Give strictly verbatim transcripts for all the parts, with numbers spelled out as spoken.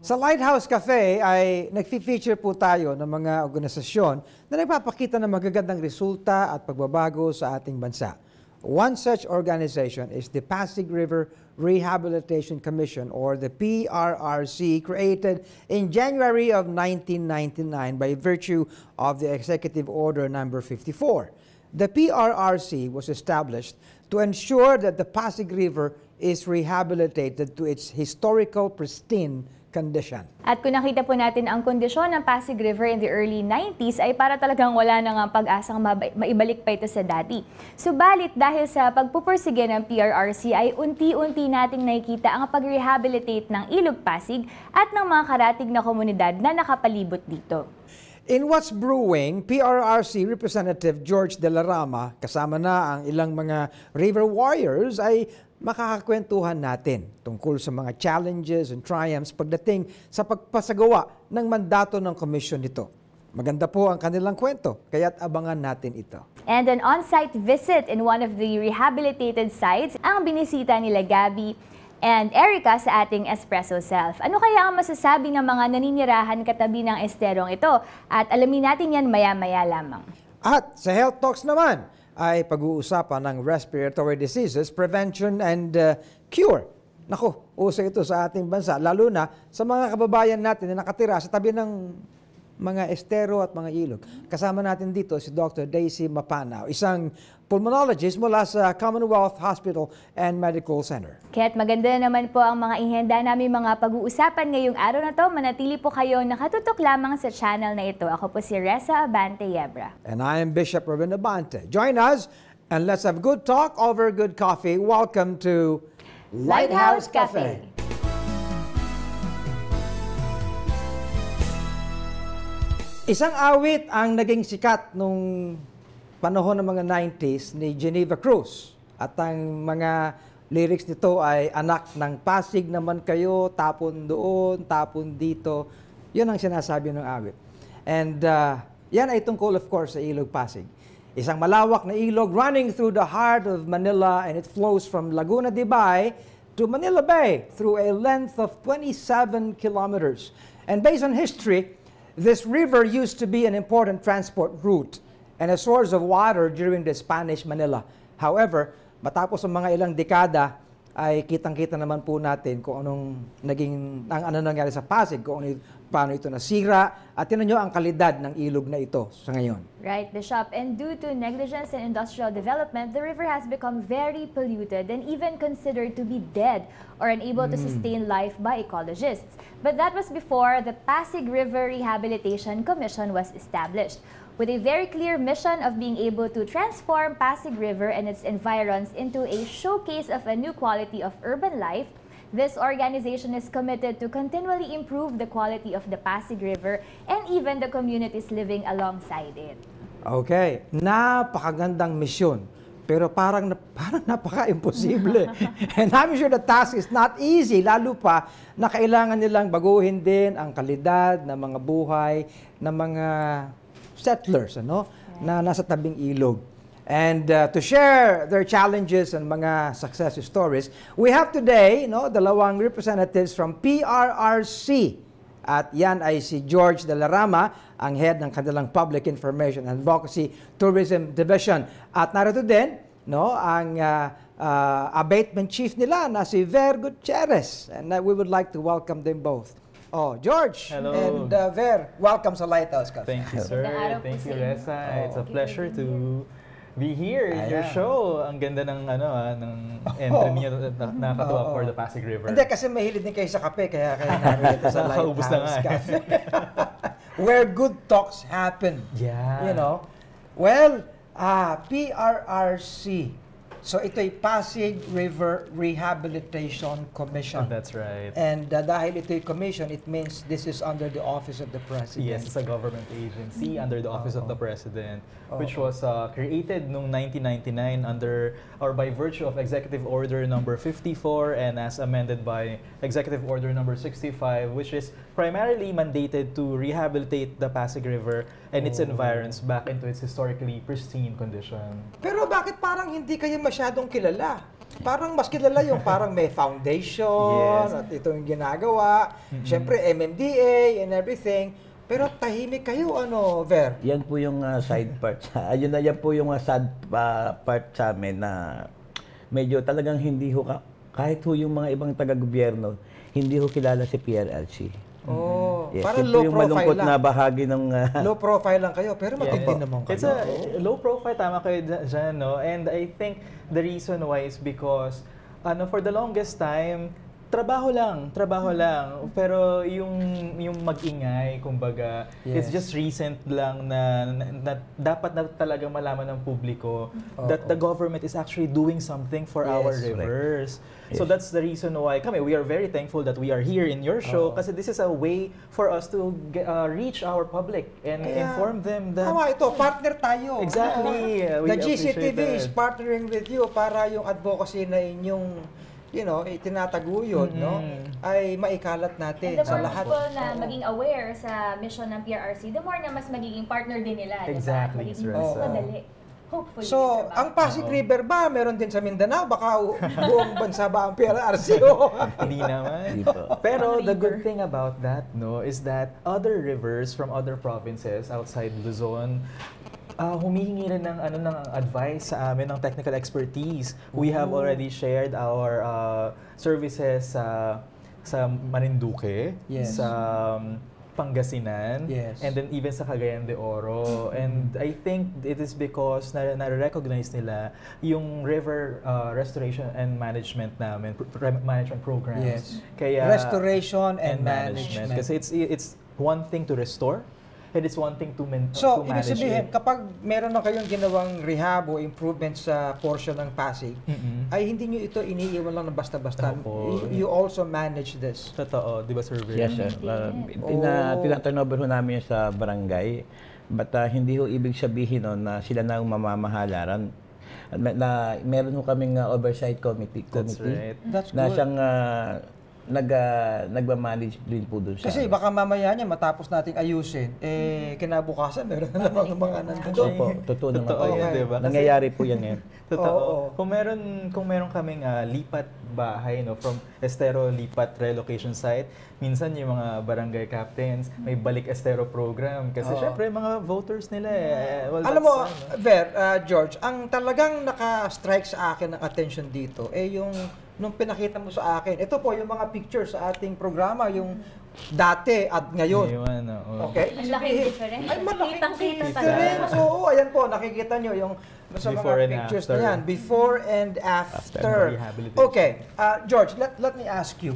Sa Lighthouse Cafe ay nag-feature po tayo ng mga organisasyon na nagpapakita ng magagandang resulta at pagbabago sa ating bansa. One such organization is the Pasig River Rehabilitation Commission, or the P R R C, created in January of nineteen ninety-nine by virtue of the Executive Order number fifty-four. The P R R C was established to ensure that the Pasig River is rehabilitated to its historical pristine condition. At kung nakita po natin ang kondisyon ng Pasig River in the early nineties ay para talagang wala nang ang pag-asang maibalik pa ito sa dati. Subalit dahil sa pagpupursige ng P R R C ay unti-unti nating nakikita ang pag-rehabilitate ng Ilog Pasig at ng mga karatig na komunidad na nakapalibot dito. In What's Brewing, P R R C Representative George de la Rama, kasama na ang ilang mga river warriors, ay makakakwentuhan natin tungkol sa mga challenges and triumphs pagdating sa pagpasagawa ng mandato ng komisyon nito. Maganda po ang kanilang kwento, kaya't abangan natin ito. And an on-site visit in one of the rehabilitated sites ang binisita nila Gabby and Erica sa ating Espresso Self. Ano kaya ang masasabi ng mga naninirahan katabi ng esterong ito? At alamin natin yan maya-maya lamang. At sa Health Talks naman, ay pag-uusapan ng respiratory diseases, prevention and uh, cure. Naku, uso ito sa ating bansa, lalo na sa mga kababayan natin na nakatira sa tabi ng mga estero at mga ilog. Kasama natin dito si Doctor Daisy Mapanaw, isang pulmonologist mula sa Commonwealth Hospital and Medical Center. Kaya't maganda naman po ang mga ihanda namin mga pag-uusapan ngayong araw na to. Manatili po kayo nakatutok lamang sa channel na ito. Ako po si Rhesa, Abante-Yebra. And I am Bishop Reuben Abante. Join us and let's have good talk over good coffee. Welcome to Lighthouse Cafe. Isang awit ang naging sikat nung panahon ng mga nineties ni Geneva Cruz. At ang mga lyrics nito ay anak ng Pasig naman kayo, tapon doon, tapon dito. Yun ang sinasabi ng awit. And uh, yan ay tungkol of course sa Ilog Pasig. Isang malawak na ilog running through the heart of Manila, and it flows from Laguna de Bay to Manila Bay through a length of twenty-seven kilometers. And based on history, this river used to be an important transport route and a source of water during the Spanish Manila. However, matapos ang mga ilang dekada, ay kitang-kita naman po natin kung anong naging, ang ano nangyari sa Pasig, kung ano, paano ito nasira, at tinan nyo ang kalidad ng ilog na ito sa ngayon. Right, Bishop. And due to negligence and industrial development, the river has become very polluted and even considered to be dead or unable mm. to sustain life by ecologists. But that was before the Pasig River Rehabilitation Commission was established, with a very clear mission of being able to transform Pasig River and its environs into a showcase of a new quality of urban life. This organization is committed to continually improve the quality of the Pasig River and even the communities living alongside it. Okay, napakagandang misyon. Pero parang, parang napaka-imposible. And I'm sure the task is not easy, lalo pa na kailangan nilang baguhin din ang kalidad ng mga buhay ng mga settlers, ano, na nasa tabing ilog. And uh, to share their challenges and mga success stories, we have today, no, dalawang representatives from P R R C. At yan ay si George de la Rama, ang head ng kanilang Public Information and Advocacy Tourism Division. At narito din, no, ang uh, uh, abatement chief nila na si Ver Gutierrez. And uh, we would like to welcome them both. Oh, George Hello. and uh, Ver, welcome sa Lighthouse Cafe. Thank you, sir. Thank you, Rhesa. Oh. It's a pleasure to be here in your show. Ang ganda ng ano ah, ng entry niyo na nakakatuwa for the Pasig River. Hindi, kasi mahilig din kayo sa kape, kaya kaya narito sa Lighthouse na Cafe. Where good talks happen. Yeah. You know? Well, ah, P R R C. So ito'y Pasig River Rehabilitation Commission. That's right. And uh, dahil ito'y commission, it means this is under the Office of the President. Yes, it's a government agency under the Office Uh-oh. of the President, Uh-oh. which was uh, created noong nineteen ninety-nine under or by virtue of Executive Order number fifty-four and as amended by Executive Order number sixty-five, which is primarily mandated to rehabilitate the Pasig River and its oh. environs back into its historically pristine condition. Pero bakit parang hindi kayo masyadong kilala? parang mas kilala yung parang may foundation Yes. at ito yung ginagawa. Mm-mm. Siyempre, M M D A and everything. Pero tahimik kayo, ano, Ver? Yan po yung uh, side part. Ayun na yan po yung uh, sad uh, part sa amin na medyo talagang hindi ho, ka, kahit ho yung mga ibang taga-gobyerno, hindi ho kilala si P R R C. Oh, Yes, parang yun po low yung profile malungkot lang. na bahagi ng... uh, Low profile lang kayo, pero matindi Yeah. naman kayo. It's a low profile, tama kayo dyan, dyan, no? And I think the reason why is because, ano, for the longest time, trabaho lang, trabaho lang. Pero yung yung mag-ingay, kumbaga, Yes. it's just recent lang na, na, na dapat na talagang malaman ng publiko that the government is actually doing something for Yes. our rivers. So that's the reason why kami, we are very thankful that we are here in your show Oo. kasi this is a way for us to get, uh, reach our public and Kaya, inform them that tama, ito, partner tayo. Exactly. Oo. We The G C T V appreciate is that. partnering with you para yung advocacy na inyong, you know, itinataguyod, no, Mm-mm. ay maikalat natin And the sa more lahat. people na Oo. maging aware sa mission ng P R R C, the more na mas magiging partner din nila. Exactly, Diba? Magiging Rhesa. mas madali. Hopefully. So, diba? ang Pasig Oo. River ba, meron din sa Mindanao? Baka u- buong bansa ba ang P R R C? O? Hindi naman. Hindi po. Pero the good River. thing about that, no, is that other rivers from other provinces outside Luzon uh, humihingi rin ng ano ng advice sa amin ng technical expertise. We have already shared our uh, services sa sa Marinduque, Yes. sa um, Pangasinan, Yes. and then even sa Cagayan de Oro. And I think it is because na na-recognize nila yung river uh, restoration and management namin, pr- pr- management programs. Yes. Kaya Restoration and, management. Kasi it's it's one thing to restore and it's one thing to, man, So, to ibig manage sabihin, it. kapag meron na kayong ginawang rehab o improvement sa portion ng Pasig, Mm-mm. ay hindi nyo ito iniiwan lang na basta-basta. Opo. You, you also manage this. Totoo, di ba, Sir Vir? Yes, sir. Uh, tina, Oh. tinaturnover ho namin yun sa barangay. But uh, hindi ho ibig sabihin no, na sila na ang mamamahalaran. Na, na, meron ho kaming uh, oversight committee, That's committee right. That's na good. siyang uh, nag, uh, nagmamanage din po doon sa... Kasi baka mamaya niya matapos nating ayusin, eh kinabukasan meron na namang mga nandun. Opo, totoo naman Totoo po yan, yan. di ba? Kasi- Nangyayari po yan ngayon. Totoo. Oo. Kung meron kung meron kaming ah, lipat bahay no from Estero lipat relocation site, minsan yung mga barangay captains may balik Estero program kasi Oo. syempre mga voters nila eh. Well, Alam that's, mo, ano, Ver, uh, George, ang talagang naka-strike sa akin ng attention dito, eh yung nung pinakita mo sa akin, ito po yung mga pictures sa ating programa, yung dati at ngayon. Ngayon, oo. Okay? Ang laking difference. Ay, malaking Kitang-kita difference. talaga. Oo, ayan po, nakikita nyo yung sa Before mga and pictures after. na yan. Before and after. Rehabilitation. Okay, uh, George, let, let me ask you.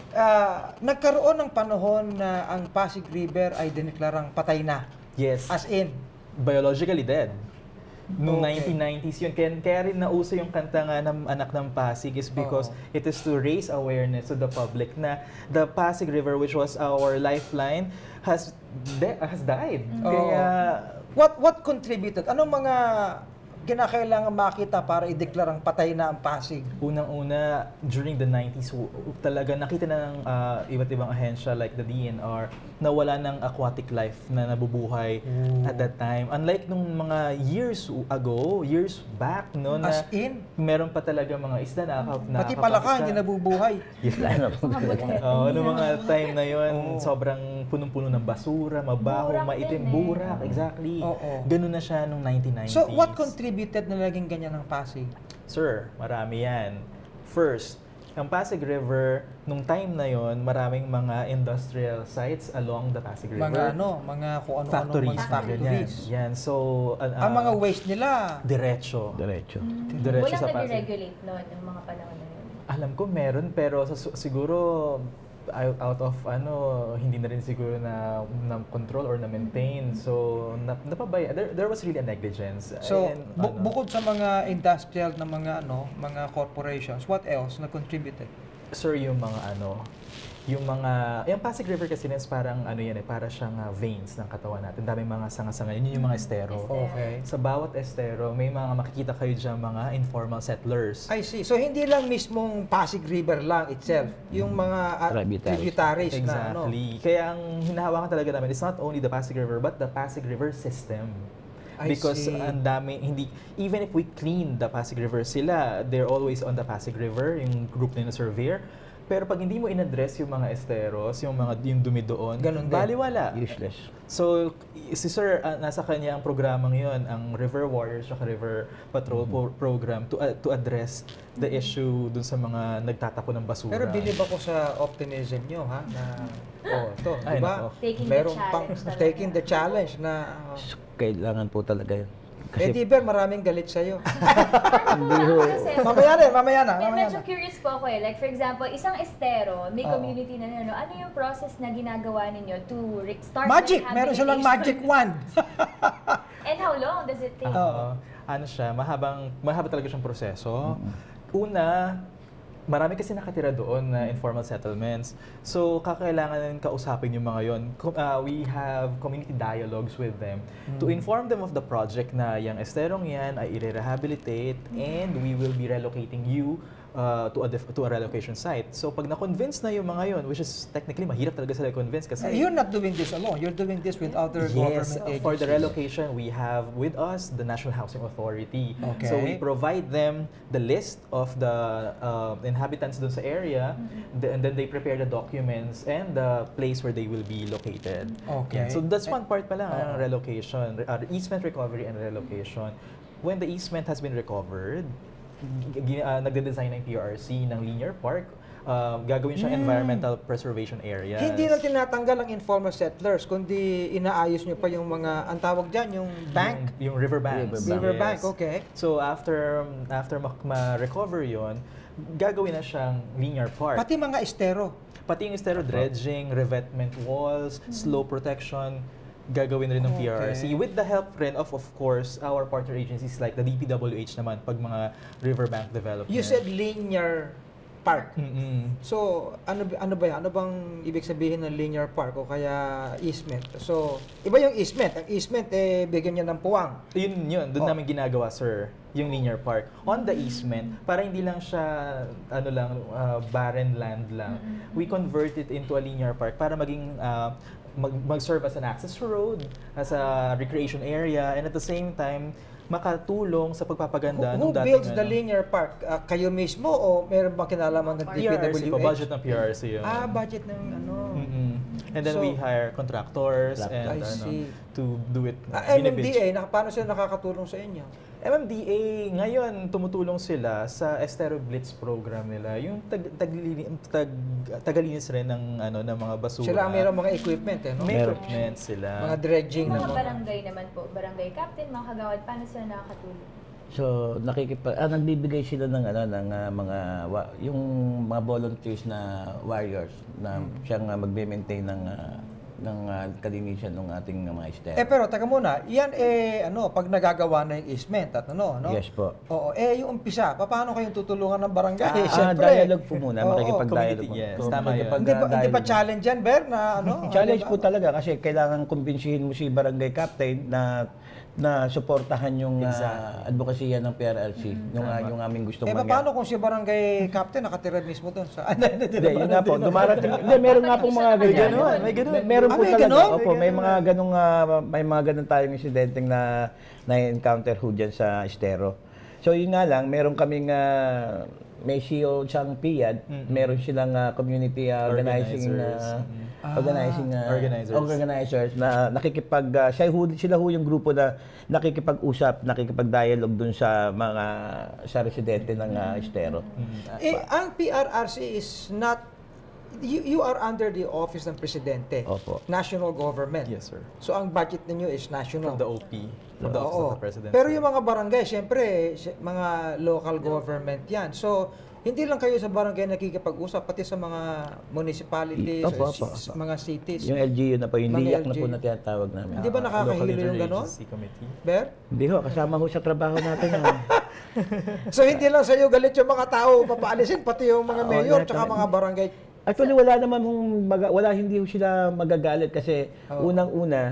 Uh, nagkaroon ng panahon na ang Pasig River ay dineklarang patay na. Yes. As in, Biologically dead. Noong Okay. nineteen nineties yun. Kaya, kaya rin nauso yung kanta nga ng Anak ng Pasig is because Oo. it is to raise awareness to the public na the Pasig River, which was our lifeline, has de- has died. Oo. Kaya what what contributed? Anong mga kinakailangan makita para ideklarang patay na ang Pasig? unang-una, during the nineties, w- talaga nakita na ng ah, iba't ibang ahensya like the D N R na wala ng aquatic life na nabubuhay at that time. Unlike nung mga years ago, years back, no, na As in, meron pa talaga mga isda na na pati palaka hindi nabubuhay. Yes, ano po talaga. Oo, noong mga time na yon, sobrang punong-puno ng basura, mabaho, Burak maitim, din eh. burak, exactly. Oo. Ganun na siya nung nineteen nineties. So, what contributed na naging ganyan ang Pasig? Sir, marami yan. First, ang Pasig River, nung time na yon, maraming mga industrial sites along the Pasig River. Mga ano, mga kung ano-ano Factories. mga factories. Yan. Yan. So, uh, Ang mga waste nila, diretso. Diretso. Diretso Walang sa Pasig. nag-regulate noon yung mga panahon na yun. Alam ko meron, pero sa, siguro out out of ano, hindi na rin siguro na, na control or na maintain. So, na, napabay, there, there was really a negligence. so And, bu- ano, bukod sa mga industrial na mga ano, mga corporations, what else na contributed? Sir, yung mga ano, yung mga, yung Pasig River kasi is parang ano yan eh, para siyang uh, veins ng katawan natin. Daming mga sanga-sanga, yun yung mga estero. Okay. Sa bawat estero, may mga makikita kayo dyan mga informal settlers. I see. So hindi lang mismong Pasig River lang itself, yung mga uh, Tributaries. tributaries na ano. Exactly. Kaya ang hinahawakan talaga namin is not only the Pasig River, but the Pasig River system. I because see. ang dami, hindi, even if we clean the Pasig River, sila, they're always on the Pasig River, yung group nila surveyor. Pero pag hindi mo in-address yung mga esteros, yung mga yung dumi doon, Ganun din. baliwala. Useless. So, si Sir, uh, nasa kanya ang programang yon, ang River Warriors at River Patrol Mm-hmm. po- Program to uh, to address the issue dun sa mga nagtatapon ng basura. Pero believe ako sa optimism nyo, ha? Na, oh, ito, Ay, di ba? nako. Taking the Meron pang challenge talaga. taking the challenge na, uh, Kailangan po talaga yun. eh, di ba, maraming galit sa'yo. Hindi ho. Kasi, mamaya na, mamaya na, Med- mamaya medyo na. curious po ako eh. Like for example, isang estero, may Oo. community na ano, ano yung process na ginagawa ninyo to re- start Magic! the Meron silang magic rehabilitation? wand. And how long does it take? Oo. Ano siya, mahabang, mahaba talaga siyang proseso. Una, marami kasi nakatira doon na informal settlements. So, kakailangan kausapin yung mga yon. Ko- uh, we have community dialogues with them to inform them of the project na yung esterong yan ay i-rehabilitate and we will be relocating you uh, to a def- to a relocation site. So, pag na-convince na yung mga yon, which is technically mahirap talaga sila i-convince kasi Uh, you're not doing this alone. You're doing this with other Yes, government uh, agencies. for the relocation, we have with us the National Housing Authority. Okay. So we provide them the list of the uh, inhabitants dun sa area, the- and then they prepare the documents and the place where they will be located. Okay. Yan. So that's one part pa lang, Oo. ang relocation, re- uh, easement recovery and relocation. When the easement has been recovered, g- uh, nagde-design ng P R R C ng linear park, uh, gagawin siyang environmental preservation area. Hindi na tinatanggal ang informal settlers, kundi inaayos nyo pa yung mga, ang tawag dyan, yung bank. Yung, yung riverbanks. Riverbank, Yes. okay. So after after ma- ma-recover yon, gagawin na siyang linear park. Pati mga estero. Pati yung estero dredging, revetment walls, slope protection, gagawin rin ng P R R C. Okay. With the help rin of, of course, our partner agencies like the D P W H naman, pag mga riverbank development. You said linear park. Mm-mm. So, ano ba- ano ba yan? Ano bang ibig sabihin ng linear park o kaya easement? So, iba yung easement. Ang easement, eh, bigyan niya ng puwang. Yun yun, doon Oh. namin ginagawa, sir, yung linear park. On the easement, para hindi lang siya, ano lang, uh, barren land lang, we convert it into a linear park para maging, uh, mag- mag-serve as an access road, as a recreation area, and at the same time, makatulong sa pagpapaganda Who, who ng dating, builds the ano, linear park? Ah, kayo mismo o meron bang kinalaman ng P R R C D P W H? po, budget ng P R R C yun. Ah, budget ng ano. Mm-mm. And then So, we hire contractors and I ano, see. to do it. Ah, M M binibid- D A, na, paano sila nakakatulong sa inyo? M M D A, ngayon tumutulong sila sa Estero Blitz program nila. Yung tag, taglili- tag, tagalinis rin ng ano ng mga basura. Sila ang mayroong mga equipment, eh, no? May Meron. equipment sila. Mga dredging Yung na mga mga... barangay naman po, barangay captain, mga kagawad, paano sila nakakatulong? So, nakikipag ah, nagbibigay sila ng ano ng ah, mga wa- yung mga volunteers na warriors na siyang uh, magme-maintain ng ah, ng ah, kalinisan ng ating mga estero. Eh pero teka muna, yan eh ano, pag nagagawa na yung easement at ano, no? Yes po. Oo, eh yung umpisa, paano kayong tutulungan ng barangay? Ah, Siyempre. dialogue po muna, Oo, makikipag-dialogue. community, yes, po. tama yun. Makikipag- Hindi ba, hindi ba dialogue. challenge yan, Ber, na ano? Challenge ano po ba? talaga kasi kailangan kumbinsihin mo si barangay captain na na suportahan yung uh, Exactly. advokasya ng P R R C, yung, ah, yung aming gustong Eh, mangyari. paano kung si barangay captain nakatira mismo doon sa... Hindi, hindi, Hindi, yun nga po, dumarating. Hindi, meron nga pong mga May ganyan. ganun, may ganun. May- Meron Ah, po may talaga. ganun? Opo, May may ganun. mga ganung ah, may mga ganun tayong insidenteng na na-encounter ho dyan sa estero. So yun nga lang, meron kaming ah, may C O siyang P I A D, meron silang ah, community ah, organizing Organizers. ah, Mhm. organizing ah, Organizers. organizers na nakikipag ah, siya ho, sila ho yung grupo na nakikipag-usap, nakikipag-dialogue dun sa mga sa residente ng ah, estero. Eh, ang P R R C is not... You, you are under the office ng presidente. Opo. National government. Yes, sir. So ang budget ninyo is national. From the O P, from the Office Oo. of the President. Pero yung mga barangay, syempre, sy- mga local government yan. So, hindi lang kayo sa barangay nakikipag-usap, pati sa mga municipalities, Opo, or opo. si- mga cities. Yung L G U na po, yung Mga liyak na L G U. po na tinatawag namin. Hindi ba Ah, nakakahilo Local yung ganon? Interagency Committee. Ber? Hindi ho, kasama ho sa trabaho natin. yun. So, hindi lang sa iyo galit yung mga tao papaalisin, pati yung mga Oo, mayor, lahat tsaka naman. mga barangay. Actually, wala naman hong maga, wala hindi ho sila magagalit kasi Oo. unang-una,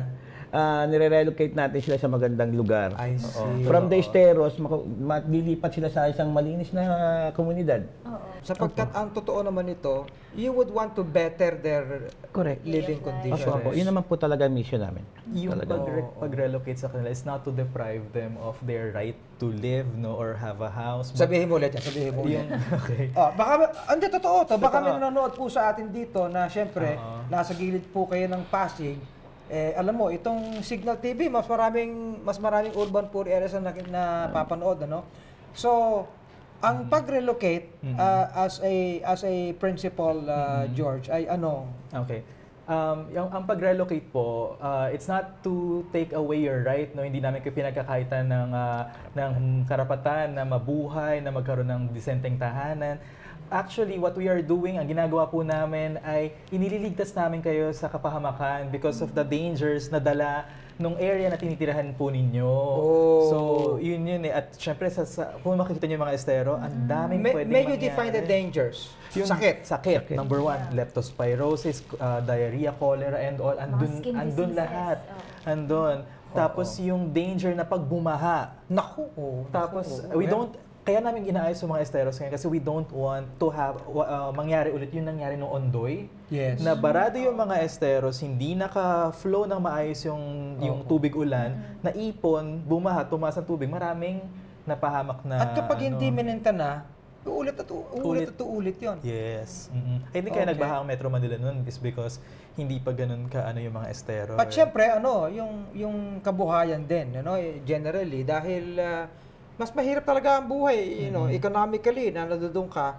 uh, nire-relocate natin sila sa magandang lugar. I see. From the esteros, maglilipat sila sa isang malinis na komunidad. Sapagkat ang totoo naman ito, you would want to better their Correct. living conditions. Opo, opo. Yun naman po talaga ang mission namin. Yung Talaga. pag- pag-relocate sa kanila is not to deprive them of their right to live, no, or have a house. But Sabihin mo ulit yan, sabihin mo ulit. yung, okay. Oh, baka, hindi, totoo to. Baka Totoo. may nanonood po sa atin dito na syempre, Oo. nasa gilid po kayo ng Pasig. Eh, alam mo, itong Signal T V, mas maraming, mas maraming urban poor areas na, na papanood, ano? So, ang pag-relocate uh, as a as a principal, uh, George, ay ano? Okay. Um, yung ang pag-relocate po, uh, it's not to take away your right, no, hindi namin kayo pinagkakaitan ng uh, ng karapatan na mabuhay, na magkaroon ng disenteng tahanan. Actually, what we are doing, ang ginagawa po namin ay inililigtas namin kayo sa kapahamakan because of the dangers na dala nung area na tinitirahan po ninyo. Oh. So, yun yun eh. At syempre, sa, sa, kung makikita nyo yung mga estero, ang daming May, pwedeng may you mangyari. define the dangers. Yung Sakit. Sakit. Number one, leptospirosis, uh, diarrhea, cholera, and all. Andun, skin andun diseases. lahat. Oh. Andun. Tapos yung danger na pagbumaha. Naku. Oh, Tapos naku, we well, don't, kaya namin inaayos yung mga esteros ngayon kasi we don't want to have, uh, mangyari ulit yung nangyari nung Ondoy. Yes. Na barado yung mga esteros, hindi naka-flow ng maayos yung, yung tubig ulan, naipon, bumaha, tumaas ang tubig, maraming napahamak na. At kapag hindi ano, minenta na, uulit at u- uulit Ulit. at uulit yun. Yes. Mm-hmm. Ay, hindi kaya Okay. nagbaha ang Metro Manila nun is because hindi pa ganun ka ano yung mga estero. But syempre, ano, yung, yung kabuhayan din, you know, generally, dahil uh, mas mahirap talaga ang buhay, you know, economically, na nandoon ka.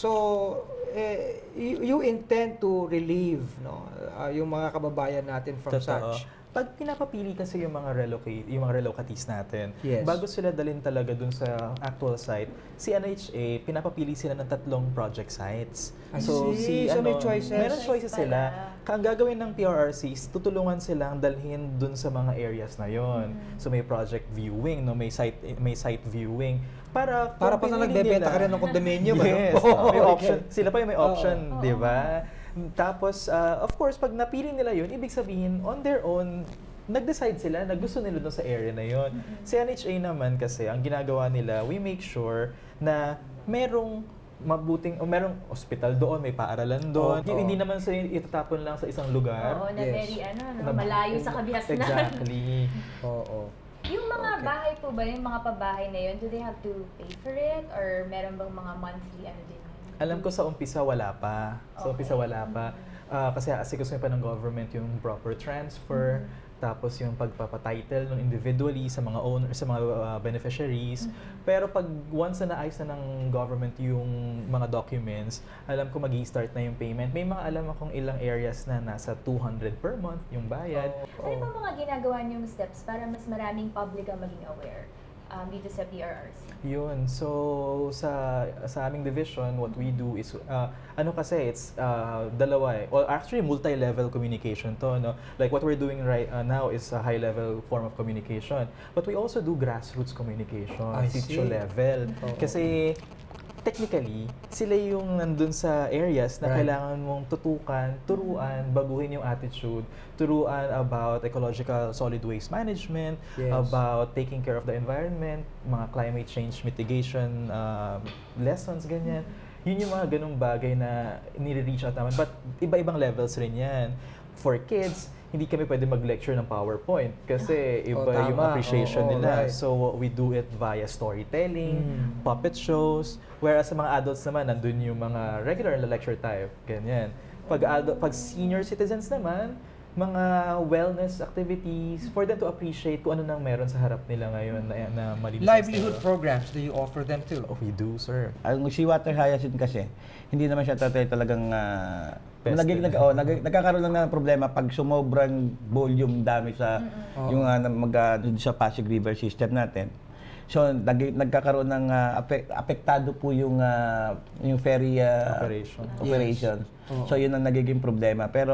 So, eh, you, you intend to relieve, no, uh, yung mga kababayan natin from Totoo. such. Pag pinapapili kasi yung mga relocate, yung mga relocatees natin, Yes. bago sila dalhin talaga dun sa actual site, si N H A, pinapapili sila ng tatlong project sites. I see. So may choices. Meron choices Choice sila. pala. Ang gagawin ng P R R C is tutulungan silang dalhin dun sa mga areas na yon. So may project viewing, no, may site may site viewing para Para pa kung na pinili nagbebenta nila- ka rin ng condominium, Yes. ano? may Okay. option. Sila pa yung may option, Oo. di ba? Tapos, uh, of course, pag napili nila yun, ibig sabihin, on their own, nag-decide sila na gusto nila doon sa area na yun. Si N H A naman kasi, ang ginagawa nila, we make sure na merong mabuting, o merong hospital doon, may paaralan doon. Oo. Yung hindi naman sa itatapon lang sa isang lugar. Oo, na Yes. very ano, no, Na- malayo sa kabihasnan. Exactly. Oo. Yung mga Okay. bahay po ba, yung mga pabahay na yun, do they have to pay for it? Or meron bang mga monthly ano din? Alam ko sa umpisa wala pa. Sa Okay. umpisa wala pa. Ah, kasi asikusin pa ng government yung proper transfer, tapos yung pagpapatitle ng individually sa mga owners, sa mga ah, beneficiaries. Pero pag once na naayos na ng government yung mga documents, alam ko magi-start na yung payment. May mga alam akong ilang areas na nasa two hundred per month yung bayad. Ano ba mga ginagawa niyong steps para mas maraming public ang maging aware um, dito sa P R R C? Yun. So, sa sa aming division, what we do is, uh, ano kasi, it's uh, dalawa eh. Well, actually, multi-level communication to, no? Like what we're doing right uh, now is a high-level form of communication. But we also do grassroots communication, I sitio see. level. Oo. Kasi, technically, sila yung nandun sa areas na Right. kailangan mong tutukan, turuan, baguhin yung attitude, turuan about ecological solid waste management, Yes. about taking care of the environment, mga climate change mitigation um, lessons, ganyan. Yun yung mga ganung bagay na nire-reach out naman. But iba-ibang levels rin yan. For kids, hindi kami pwede mag-lecture ng PowerPoint kasi iba Oh, yung tama. appreciation Oo, nila. right. So we do it via storytelling, Mm. puppet shows, whereas sa mga adults naman, nandun yung mga regular na lecture type, ganyan. Pag, ado- pag senior citizens naman, mga wellness activities for them to appreciate kung ano nang meron sa harap nila ngayon na, na malinis. Livelihood programs, do you offer them too? Oh, we do, sir. Ang si water hyacinth kasi, hindi naman siya tatay talagang uh, Peste. nag, nag, oh, nag, nagkakaroon lang ng problema pag sumobrang volume dami sa yung uh, mag, uh, dun sa Pasig River system natin. So nag, nagkakaroon ng uh, apek, apektado po yung uh, yung ferry uh, Operation. operation. Oo. So yun ang nagiging problema. Pero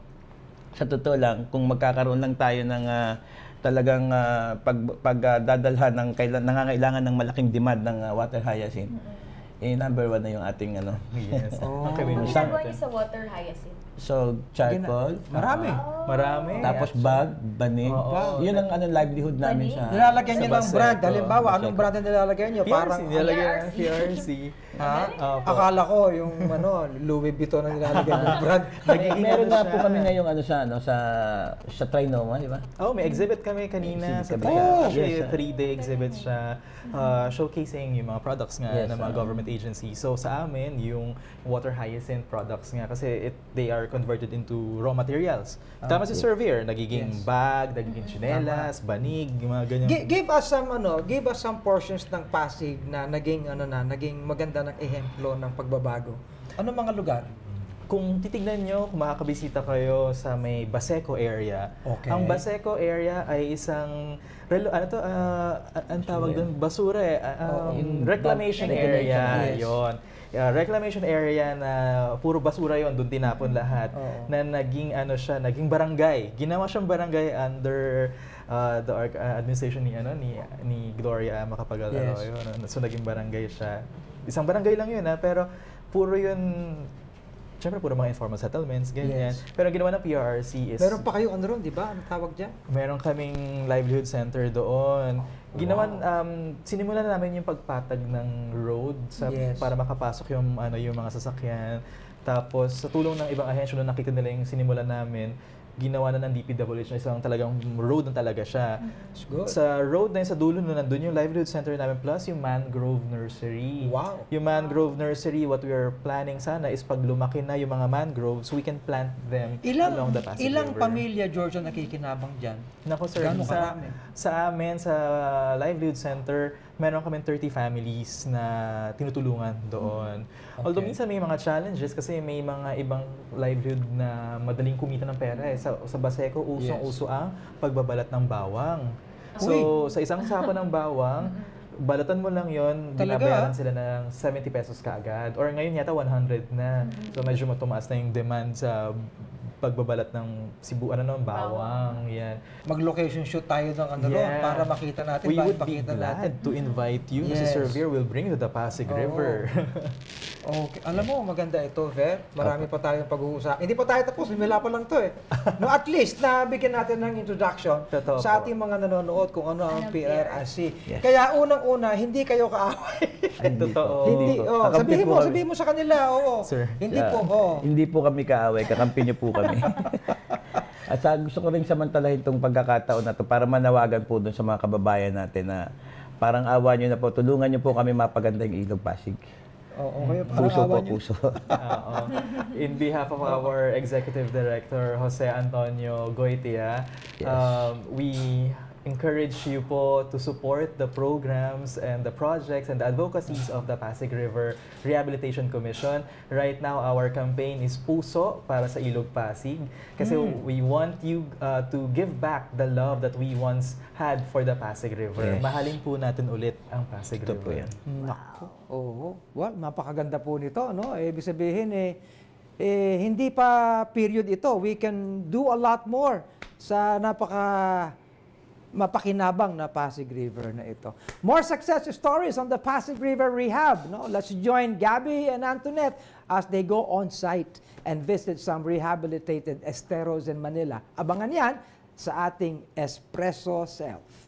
sa totoo lang, kung magkakaroon lang tayo ng uh, talagang uh, pag, pag uh, dadalhan ng kailan, nangangailangan ng malaking demand ng uh, water hyacinth, eh, number one na yung ating ano. Yes. Oh. Ang Ano community ginagawa natin. niyo sa water hyacinth? So, charcoal. Marami. Marami. Tapos actually. bag, banig. Oo. Yun ang anong livelihood namin Banig. sa... Nilalagyan Sa niyo ng Baseco. brand. Halimbawa, anong Baseco. brand ang nilalagyan niyo? P R C, Parang, nilalagyan ng P P R C. ha? Opo. Akala ko yung ano, Louis Vuitton ang nilalagyan ng brand. Nagiging Meron ano nga siya. po kami ngayong ano sa ano sa sa Trinoma, di ba? Oh, may exhibit kami kanina Exhibit sa kami. Brewing. Oh! Actually, Yes, ah. three-day exhibit siya uh, showcasing yung mga products nga Yes, ng mga ah. government agencies. So sa amin, yung water hyacinth products nga kasi it, they are converted into raw materials. Tama si okay. Surveyor, nagiging Yes. bag, nagiging tsinelas, banig, yung mga ganyan. Gi- give us some ano, give us some portions ng Pasig na naging ano na, naging maganda ng ehemplo ng pagbabago. Ano mga lugar? Kung titignan nyo, kung makakabisita kayo sa may Baseco area, Okay. ang Baseco area ay isang, relo, ano to, ah, ang tawag doon, basura eh, ah, um, Yung reclamation dump- area, reclamation, yes. yon. Uh, reclamation area na puro basura yon, doon tinapon lahat, Oo. na naging ano siya, naging barangay. Ginawa siyang barangay under uh, the org- uh, administration ni ano ni ni Gloria Macapagal-Arroyo. Yes. No? So naging barangay siya. Isang barangay lang yun ha, pero puro yun. Siyempre, puro mga informal settlements, ganyan. Yes. Pero ang ginawa ng P R R C is... Meron pa kayo ano ron, di ba? Ano tawag dyan? Meron kaming livelihood center doon. Ginawan, um, sinimulan na namin yung pagpatag ng road sa, Yes. para makapasok yung, ano, yung mga sasakyan. Tapos, sa tulong ng ibang ahensya, nung nakita nila yung sinimulan namin, ginawa na ng D P W H na isang talagang road na talaga siya. That's good. Sa road na yun, sa dulo na nandun yung livelihood center namin plus yung mangrove nursery. Wow. Yung mangrove nursery, what we are planning sana is pag lumaki na yung mga mangroves, we can plant them along Ilang the Pasig ilang River. pamilya, George, ang nakikinabang dyan? Nako sir, Gaano sa, karami? sa amin, sa livelihood center, meron kami thirty families na tinutulungan doon. Although Okay. minsan may mga challenges kasi may mga ibang livelihood na madaling kumita ng pera eh. Sa, sa Baseco, usong-uso ang pagbabalat ng bawang. So, sa isang sako ng bawang, balatan mo lang yon, Talaga, binabayaran ah? sila ng seventy pesos kaagad. Or ngayon yata one hundred na. So medyo matumaas na yung demand sa pagbabalat ng sibu, ano ng bawang. Yan. Mag-location shoot tayo ng ano ron Yeah. para makita natin. We ba- would be pakita glad natin. to invite you. Yes. Si Surveyor will bring you to the Pasig Oo. River. Okay. Alam mo, maganda ito, Ver. Marami pa tayong pag-uusap. Hindi pa tayo tapos, wala pa lang to eh. No, at least, nabigyan natin ng introduction Totoo sa po. ating mga nanonood kung ano ang Ano P R R C. Yes. Kaya unang-una, hindi kayo kaaway. Hindi Totoo. po. hindi, po. oh, Kakampi sabihin po mo, kami. sabihin mo sa kanila, oo. Sir. Hindi Yeah. po, oh. Hindi po kami kaaway, kakampi niyo po kami. At sa, gusto ko rin samantalahin itong pagkakataon na to para manawagan po dun sa mga kababayan natin na parang awa niyo na po, tulungan niyo po kami mapaganda yung Ilog Pasig. Oo, okay. Parang Puso awa po, niyo. puso. Oo. In behalf of our Executive Director, Jose Antonio Goitia, Yes. um, we encourage you po to support the programs and the projects and the advocacies of the Pasig River Rehabilitation Commission. Right now, our campaign is Puso para sa Ilog Pasig kasi we want you uh, to give back the love that we once had for the Pasig River. Yes. Mahalin po natin ulit ang Pasig Ito po River. yan. Nako. Oo. Well, napakaganda po nito, no? Eh, ibig sabihin eh, eh hindi pa period ito. We can do a lot more sa napaka mapakinabang na Pasig River na ito. More success stories on the Pasig River Rehab, no? Let's join Gabby and Antoinette as they go on site and visit some rehabilitated esteros in Manila. Abangan yan sa ating Espresso Self.